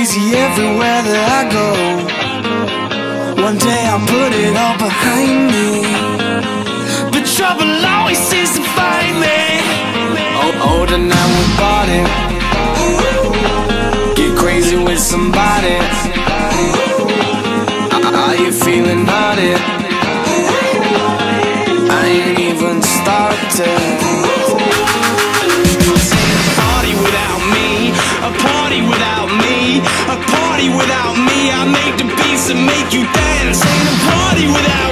crazy everywhere that I go. One day I'll put it all behind me, but trouble always seems to find me. Oh, tonight we party, get crazy with somebody. Are you feeling naughty? I ain't even started. Party without me, a party without me, a party without me. I make the beats and make you dance. Ain't a party without